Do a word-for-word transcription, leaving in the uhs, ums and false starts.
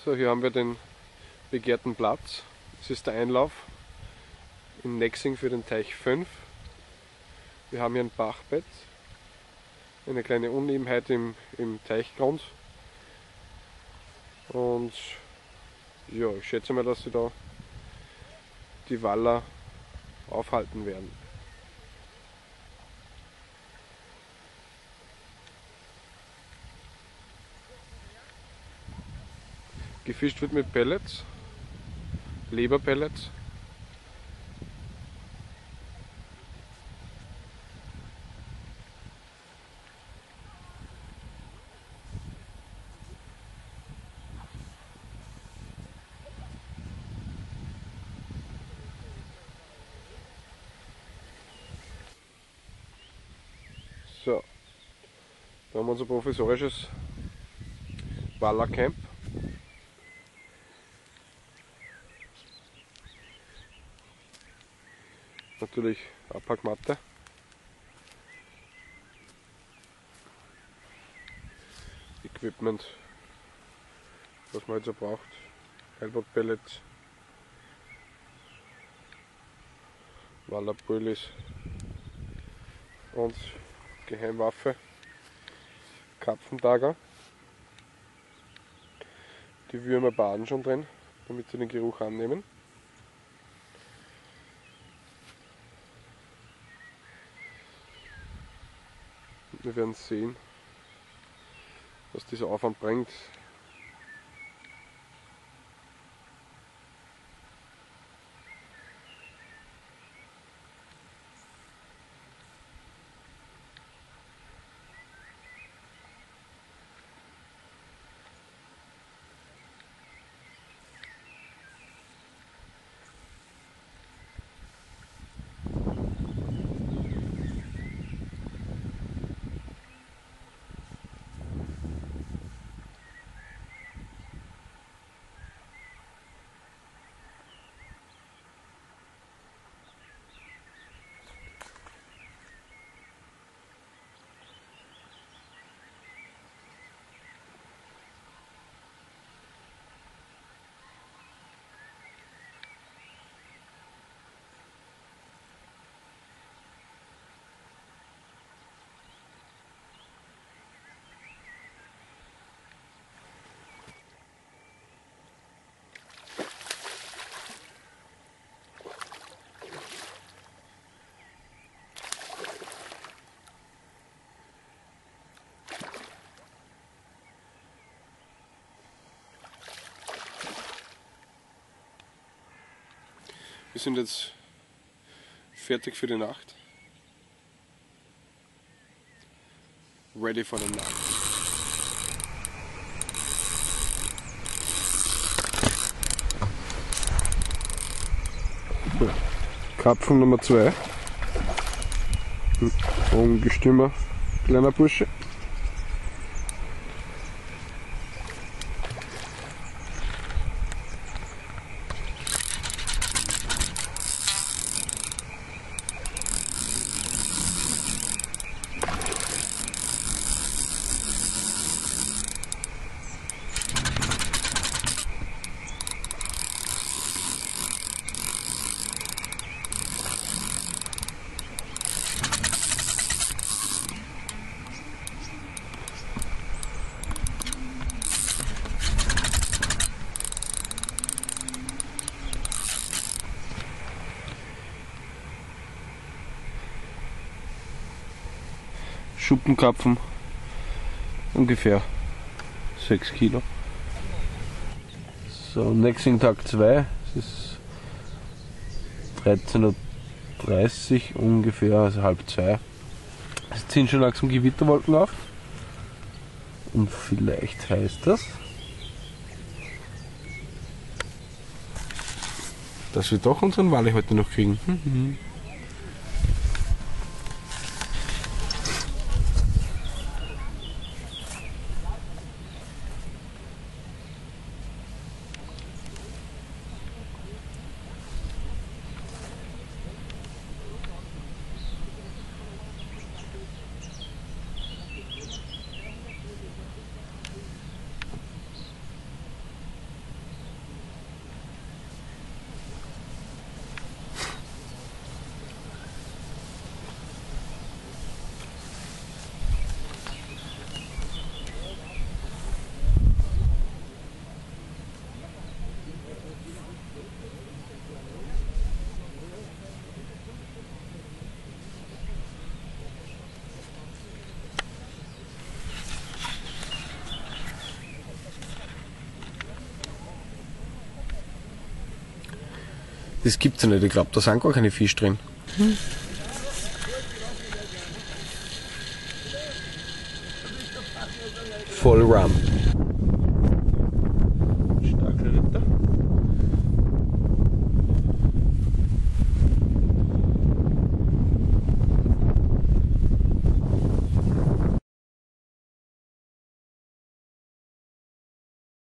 So, hier haben wir den begehrten Platz. Das ist der Einlauf in Nexing für den Teich fünf. Wir haben hier ein Bachbett, eine kleine Unebenheit im, im Teichgrund. Und ja, ich schätze mal, dass sie da die Waller aufhalten werden. Gefischt wird mit Pellets, Leberpellets. So, da haben wir unser provisorisches Wallercamp. Natürlich Abpackmatte. Equipment, was man jetzt so braucht. Heilbutt-Pellets, Wallerbrülis und Geheimwaffe, Karpfentager. Die Würmer baden schon drin, damit sie den Geruch annehmen. Wir werden sehen, was dieser Aufwand bringt. Wir sind jetzt fertig für die Nacht. Ready for the night. Karpfen Nummer zwei. Ungestümer kleiner Bursche. Schuppenkarpfen, ungefähr sechs Kilo. So, Nexing Tag zwei, es ist dreizehn Uhr dreißig ungefähr, also halb zwei. Es ziehen schon langsam Gewitterwolken auf und vielleicht heißt das, dass wir doch unseren Wale heute noch kriegen. Mhm. Das gibt's ja nicht, ich glaube, da sind gar keine Fische drin. Hm. Voll Rum.